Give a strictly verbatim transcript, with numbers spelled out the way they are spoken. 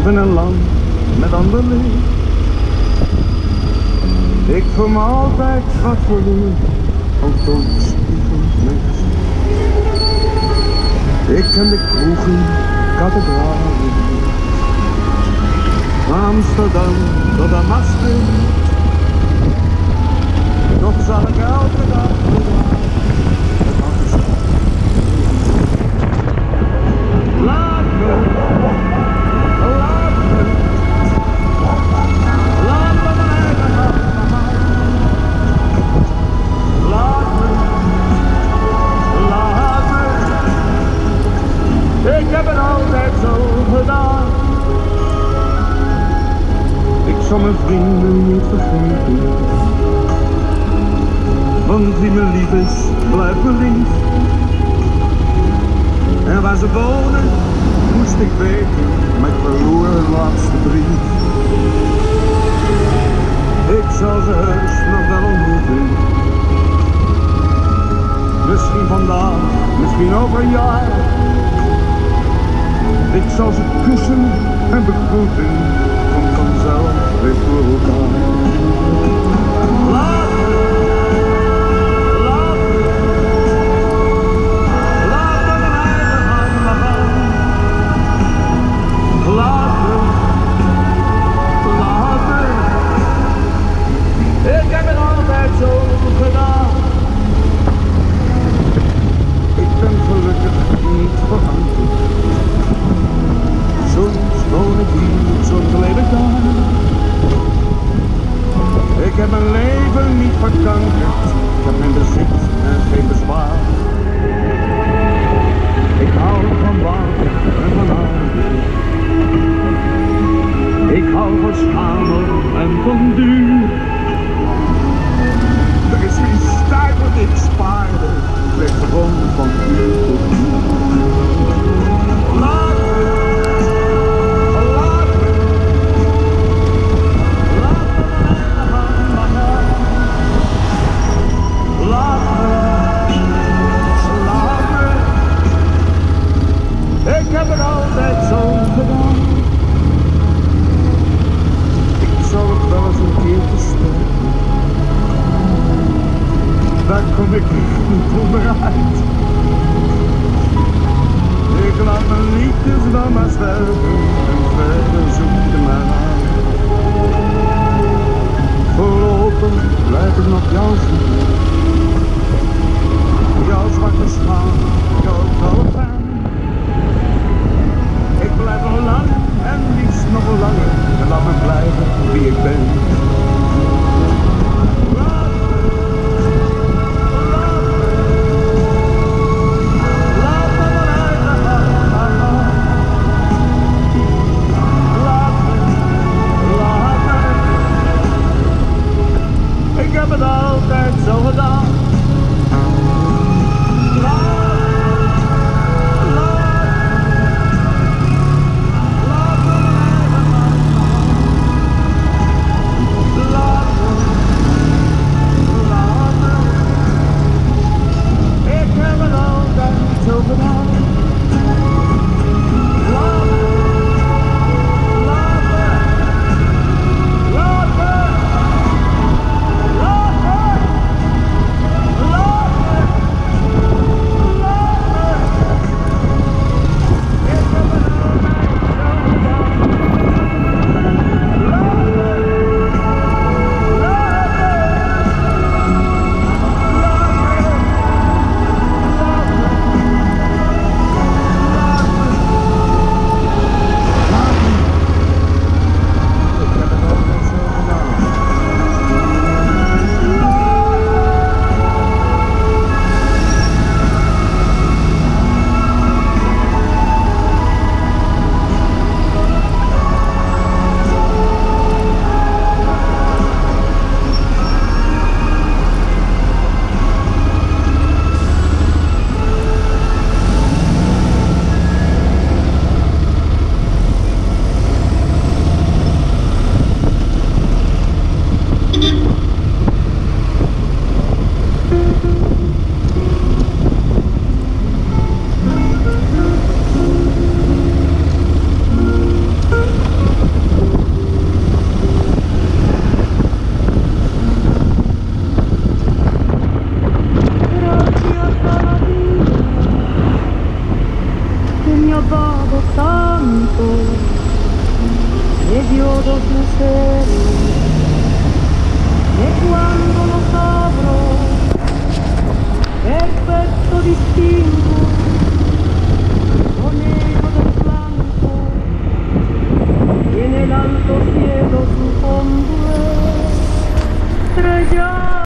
of in een land met ander licht. Ik voel me altijd wat verloren, ook door de spiegel niks. Ik ken de kroegen, kathedralen, van Amsterdam tot aan Maastricht. Toch zal ik elke dag verdwalen, het altijd laat me, laat me, laat me mijn eigen hand maken. Laat me, laat me, ik heb het altijd zo gedaan. Ik zal mijn vrienden niet vergeten, want wie me lief is, blijft me lief. En waar ze wonen, moest ik weten, maar ik verloor hun laatste brief. Ik zal ze heus nog wel ontmoeten, misschien vandaag, misschien over een jaar. Ik zal ze kussen en begroeten, komt vanzelf weer voor elkaar. Laat me, laat me, laat me mijn eigen hand maar gaan. Laat me, laat me, ik heb het altijd zo gedaan. Ik ben gelukkig niet veranderd. Soms woon ik hier, soms leef ik daar. Ik heb mijn leven niet verkankerd, ik heb geen bezit en geen bezwaar. Ik hou van water en van aarde. Ik hou van schamel en van duur. Er is geen stuip wat ik spaarde, ik leef gewoon van uur tot uur. Laat me, laat me, laat me mijn eigen hand maar gaan. Laat me, laat me, ik heb het altijd zo gedaan. Ik zou het wel eens een keertje sterven, daar kom ik niet onderuit. Ik laat mijn liefdes dan maar sterven en verder zoek je mij uit. Voorlopig blijf ik nog jou zoeken, jouw zwarte schaam, jouw trouwe pijn. Ik blijf nog lang en liefst nog langer en laat me blijven wie ik ben. Ik heb het altijd zo gedaan. Laat, periodo sincero de cuando los abro, perfecto distingo lo negro del blanco y en el alto cielo su fondo estrellado.